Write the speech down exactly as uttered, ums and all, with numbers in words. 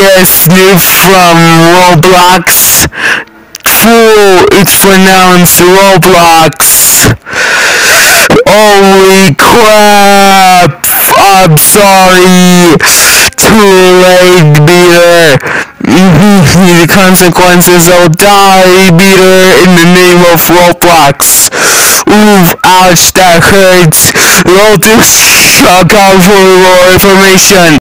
Yes, new from Roblox. Fool, it's pronounced Roblox. Holy crap! I'm sorry. Too late, Beater. The consequences will die, Beater, in the name of Roblox. Oof, ouch, that hurts. Roll to account for more information.